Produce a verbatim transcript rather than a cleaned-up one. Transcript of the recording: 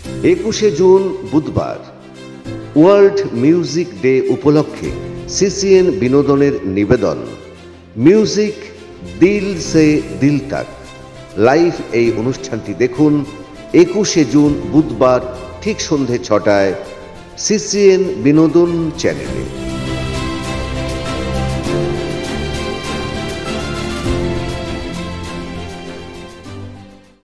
একুশে জুন বুধবার world music day উপলক্ষে সিসিএন বিনোদনের নিবেদন মিউজিক দিল সে দিল তাক। লাইভ এই অনুষ্ঠানটি দেখুন একুশে জুন বুধবার ঠিক সন্ধে ছটায় সিসিএন বিনোদন চ্যানেলে।